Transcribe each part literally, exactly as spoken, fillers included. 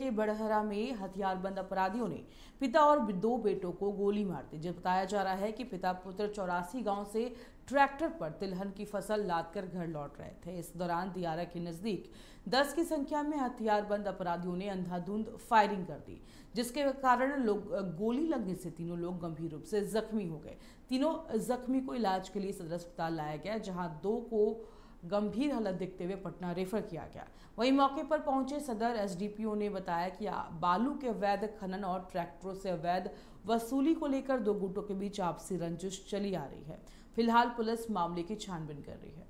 के बड़हरा में हथियारबंद अपराधियों ने पिता और दो बेटों को गोली मार दी। जब बताया जा रहा है कि पिता पुत्र चौरासी गांव से ट्रैक्टर पर तिलहन की फसल लादकर घर लौट रहे थे। इस दौरान दियारा के नजदीक दस की संख्या में हथियारबंद अपराधियों ने अंधाधुंध फायरिंग कर दी, जिसके कारण लोग गोली लगने से तीनों लोग गंभीर रूप से जख्मी हो गए। तीनों जख्मी को इलाज के लिए सदर अस्पताल लाया गया, जहां दो को गंभीर हालत देखते हुए पटना रेफर किया गया। वहीं मौके पर पहुंचे सदर एसडीपीओ ने बताया कि बालू के अवैध खनन और ट्रैक्टरों से अवैध वसूली को लेकर दो गुटों के बीच आपसी रंजिश चली आ रही है। फिलहाल पुलिस मामले की छानबीन कर रही है।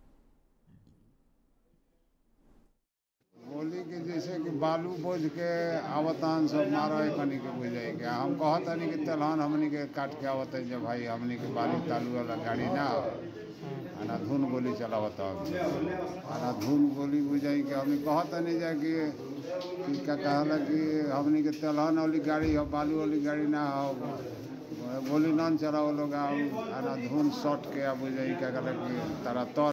बोली कि जैसे कि बालू बोझ के आवतान सब मारा है कनी के बुझाई के हम कहता नहीं कि तेलहन हमनी के काट के आवत है जब भाई हमनी के बालू तालू वाला गाड़ी ना आना धुन गोली चलावता आना धुन गोली बुझाई के हमें कहता नहीं जा कि क्या कहला कि हमनी के तेलहन वाली गाड़ी हो बालू वाली गाड़ी ना हो गोली न चलाओ लोग आना धुन शॉट के बुझाई क्या कहला कि तारा तो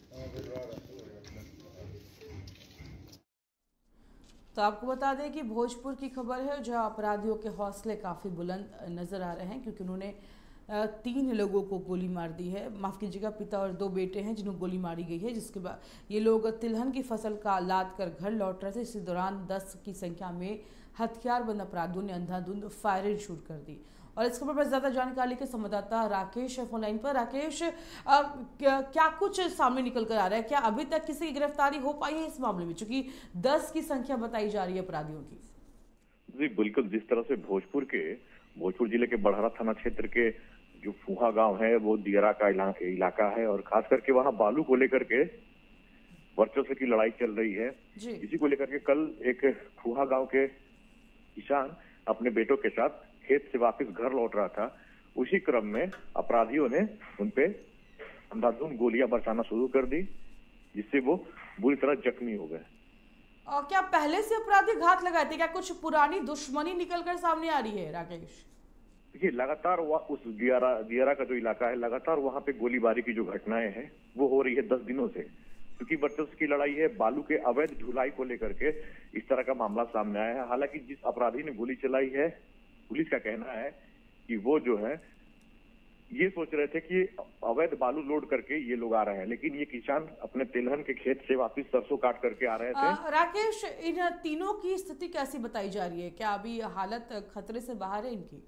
तो आपको बता दें कि भोजपुर की खबर है, जहां अपराधियों के हौसले काफ़ी बुलंद नजर आ रहे हैं, क्योंकि उन्होंने तीन लोगों को गोली मार दी है। माफ़ कीजिएगा, पिता और दो बेटे हैं जिन्हें गोली मारी गई है, जिसके बाद ये लोग तिलहन की फसल का लाद कर घर लौट रहे थे। इसी दौरान दस की संख्या में हथियारबंद अपराधियों ने अंधाधुंध फायरिंग शुरू कर दी। और इस खबर पर ज्यादा जानकारी के संवाददाता राकेश फोन लाइन पर। राकेश, आ, क्या, क्या कुछ सामने निकल कर आ रहा है? क्या अभी तक किसी की गिरफ्तारी हो पाई है इस मामले में, चूंकि दस की संख्या बताई जा रही है अपराधियों की? जी बिल्कुल, जिस तरह से भोजपुर के भोजपुर जिले के बड़हरा थाना क्षेत्र के जो फूहा गांव है वो दियारा का इला, इलाका है और खास करके वहां बालू को लेकर के वर्चस्व की लड़ाई चल रही है। इसी को लेकर के कल एक फूहा गांव के किसान अपने बेटों के साथ खेत से वापस घर लौट रहा था। उसी क्रम में अपराधियों ने उनपे अंधाधुंध गोलियां बरसाना शुरू कर दी, जिससे वो बुरी तरह जख्मी हो गए। और क्या पहले से अपराधी घात लगाए थे? क्या कुछ पुरानी दुश्मनी निकलकर सामने आ रही है राकेश? देखिए, लगातार उस दियारा दियारा का जो इलाका है, लगातार वहां पे गोलीबारी की जो घटनाएं हैं वो हो रही है दस दिनों से, क्योंकि वर्चस्व की लड़ाई है। बालू के अवैध ढुलाई को लेकर के इस तरह का मामला सामने आया है। हालांकि जिस अपराधी ने गोली चलाई है, पुलिस का कहना है कि वो जो है ये सोच रहे थे कि अवैध बालू लोड करके ये लोग आ रहे हैं, लेकिन ये किसान अपने तिलहन के खेत से वापस सरसों काट करके आ रहे थे। आ, राकेश, इन तीनों की स्थिति कैसी बताई जा रही है? क्या अभी हालत खतरे से बाहर है इनकी?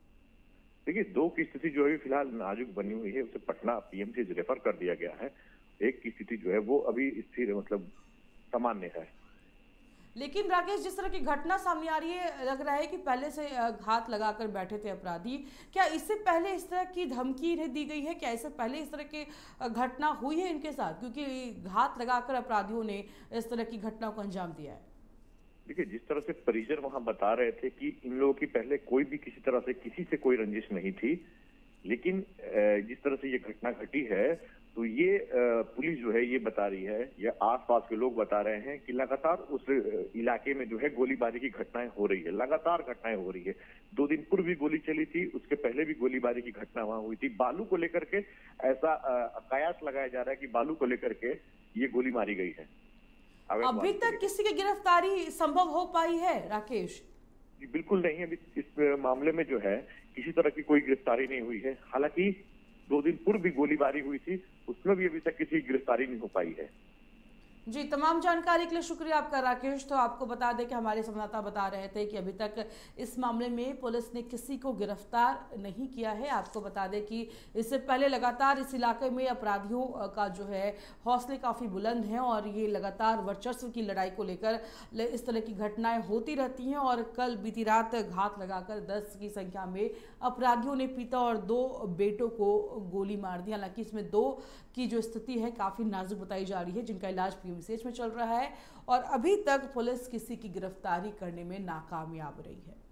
देखिए, दो की स्थिति जो है फिलहाल नाजुक बनी हुई है, उसे पटना पीएमसी रेफर कर दिया गया है। एक की स्थिति जो है वो अभी स्थिर मतलब सामान्य है। लेकिन राकेश, जिस तरह की घटना सामने आ रही है, लग रहा है कि पहले से घात लगाकर बैठे थे अपराधी। क्या इससे पहले इस तरह की धमकी इन्हें दी गई है? क्या इससे पहले इस तरह की घटना हुई है इनके साथ, क्योंकि घात लगाकर अपराधियों ने इस तरह की घटना को अंजाम दिया है? देखिए, जिस तरह से परिजन वहां बता रहे थे कि इन लोगों की पहले कोई भी किसी तरह से किसी से कोई रंजिश नहीं थी, लेकिन जिस तरह से ये घटना घटी है तो ये पुलिस जो है ये बता रही है, या आसपास के लोग बता रहे हैं कि लगातार उस इलाके में जो है गोलीबारी की घटनाएं हो रही है, लगातार घटनाएं हो रही है। दो दिन पूर्व भी गोली चली थी, उसके पहले भी गोलीबारी की घटना वहां हुई थी। बालू को लेकर के ऐसा कयास लगाया जा रहा है कि बालू को लेकर के ये गोली मारी गई है। अभी तक किसी की गिरफ्तारी संभव हो पाई है राकेश? जी बिल्कुल नहीं, अभी इस मामले में जो है किसी तरह की कोई गिरफ्तारी नहीं हुई है। हालांकि दो दिन पूर्व भी गोलीबारी हुई थी, उसमें भी अभी तक किसी गिरफ्तारी नहीं हो पाई है। जी, तमाम जानकारी के लिए शुक्रिया आपका राकेश। तो आपको बता दें कि हमारे संवाददाता बता रहे थे कि अभी तक इस मामले में पुलिस ने किसी को गिरफ्तार नहीं किया है। आपको बता दें कि इससे पहले लगातार इस इलाके में अपराधियों का जो है हौसले काफ़ी बुलंद हैं और ये लगातार वर्चस्व की लड़ाई को लेकर इस तरह की घटनाएं होती रहती हैं। और कल बीती रात घात लगाकर दस की संख्या में अपराधियों ने पिता और दो बेटों को गोली मार दी। हालांकि इसमें दो की जो स्थिति है काफ़ी नाजुक बताई जा रही है, जिनका इलाज विशेष में चल रहा है और अभी तक पुलिस किसी की गिरफ्तारी करने में नाकामयाब रही है।